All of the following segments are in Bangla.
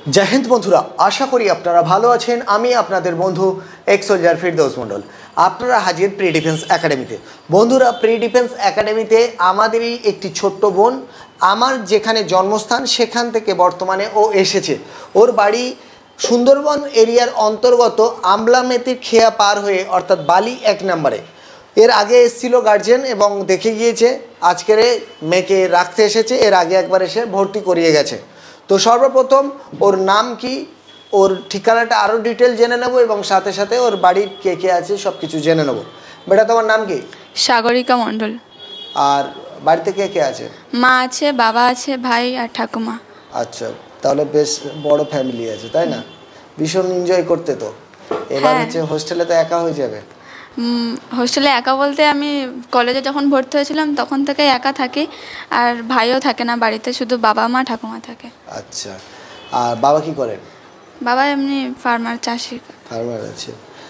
জয় হিন্দ বন্ধুরা, আশা করি আপনারা ভালো আছেন। আমি আপনাদের বন্ধু এক্স সোলজার ফিরদৌস মণ্ডল। আপনারা হাজির প্রি ডিফেন্স একাডেমিতে। বন্ধুরা, প্রি ডিফেন্স একাডেমিতে আমাদেরই একটি ছোট্ট বোন, আমার যেখানে জন্মস্থান সেখান থেকে বর্তমানে ও এসেছে। ওর বাড়ি সুন্দরবন এরিয়ার অন্তর্গত আমলামেতির খেয়া পার হয়ে, অর্থাৎ বালি 1 নম্বরে। এর আগে এসেছিল গার্জেন এবং দেখে গিয়েছে। আজকের মেয়েকে রাখতে এসেছে, এর আগে একবার এসে ভর্তি করিয়ে গেছে। তো সর্বপ্রথম ওর নাম কি, ওর ঠিকানাটা আরও ডিটেল জেনে নেব এবং সাথে সাথে ওর বাড়ির কে কে আছে সব কিছু জেনে নেব। বেটা, তোমার নাম কি? সাগরিকা মণ্ডল। আর বাড়িতে কে কে আছে? মা আছে, বাবা আছে, ভাই আর ঠাকুমা। আচ্ছা, তাহলে বেশ বড় ফ্যামিলি আছে, তাই না? ভীষণ এনজয় করতে তো। এবার হচ্ছে হোস্টেলে তো একা হয়ে যাবে। হোস্টেলে একা বলতে আমি কলেজে যখন ভর্তি হয়েছিলাম তখন থেকে একা থাকি, আর ভাইও থাকে না বাড়িতে, শুধু বাবা মা ঠাকুমা থাকে। আচ্ছা, আর বাবা কি করেন? বাবা এমনি ফার্মার, চাষি। ফার্মার আছে।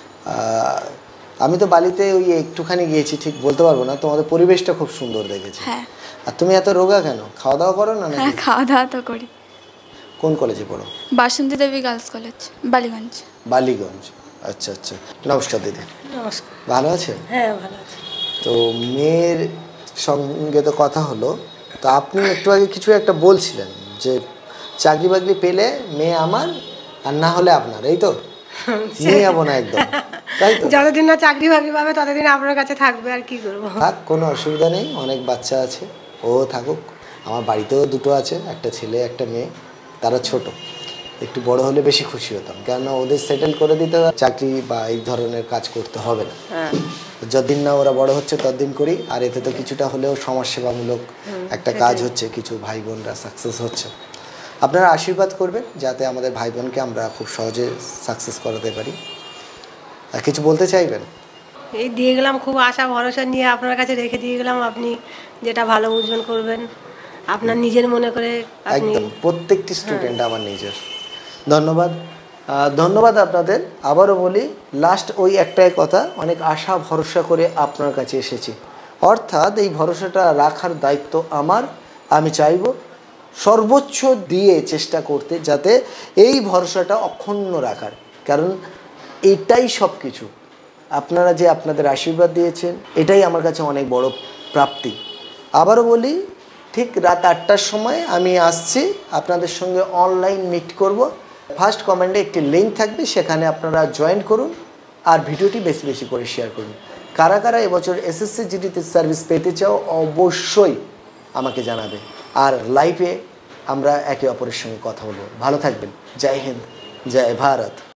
আমি তো বালিতে ওই একটুখানি গিয়েছি, ঠিক বলতে পারবো না। তোমাদের পরিবেশটা খুব সুন্দর দেখেছি। হ্যাঁ। আর তুমি এত রোগা কেন? খাওয়া দাওয়া করো না? হ্যাঁ, খাওয়া দাওয়া তো করি। কোন কলেজে পড়ো? Basanti Devi girls college, Ballygunge. বালিগঞ্জ। আচ্ছা আচ্ছা, নমস্কার দিদি। নমস্কার। ভালো আছেন? হ্যাঁ, ভালো আছি। তো মেয়ের সঙ্গে তো কথা হলো, তো আপনি একটু আগে কিছু একটা বলছিলেন যে চাকরি বাকরি পেলে মেয়ে আমার, আর না হলে আপনার, এই তো? নিয়ে যাবো না একদম, তাই তো? যতদিন না চাকরি বাকরি পাবে ততদিন আপনার কাছে থাকবে, আর কি করবো। থাক, কোনো অসুবিধা নেই, অনেক বাচ্চা আছে, ও থাকুক। আমার বাড়িতেও দুটো আছে, একটা ছেলে একটা মেয়ে। তারা ছোট, একটু বড় হলে বেশি খুশি হতাম, কেননা ওদের সেটেল করে দিতে চাকরি বা এই ধরনের কাজ করতে হবে না। যতদিন না ওরা বড় হচ্ছে ততদিন করি। আর এতে তো কিছুটা হলেও সমাজসেবামূলক একটা কাজ হচ্ছে, কিছু ভাই বোনরা সাকসেস হচ্ছে। আপনারা আশীর্বাদ করবেন যাতে আমাদের ভাই বোনকে আমরা খুব সহজে সাকসেস করাতে পারি। আর কিছু বলতে চাইবেন? এই দিয়ে গেলাম, খুব আশা ভরসা নিয়ে আপনার কাছে রেখে দিয়ে গেলাম। আপনি যেটা ভালো বুঝবেন করবেন, আপনার নিজের মনে করে। একদম, প্রত্যেকটি স্টুডেন্ট আমার নিজের। ধন্যবাদ, ধন্যবাদ আপনাদের। আবারও বলি, লাস্ট ওই একটাই কথা, অনেক আশা ভরসা করে আপনার কাছে এসেছি, অর্থাৎ এই ভরসাটা রাখার দায়িত্ব আমার। আমি চাইব সর্বোচ্চ দিয়ে চেষ্টা করতে, যাতে এই ভরসাটা অক্ষুণ্ণ রাখার, কারণ এটাই সব কিছু। আপনারা যে আপনাদের আশীর্বাদ দিয়েছেন, এটাই আমার কাছে অনেক বড় প্রাপ্তি। আবারও বলি, ঠিক রাত 8টার সময় আমি আসছি, আপনাদের সঙ্গে অনলাইন মিট করব। ফার্স্ট কমেন্টে একটি লিঙ্ক থাকবে, সেখানে আপনারা জয়েন করুন আর ভিডিওটি বেশি বেশি করে শেয়ার করুন। কারা কারা এবছর এসএসসি জিডিতে সার্ভিস পেতে চাও অবশ্যই আমাকে জানাবে, আর লাইভে আমরা একে অপরের সঙ্গে কথা বলবো। ভালো থাকবেন। জয় হিন্দ, জয় ভারত।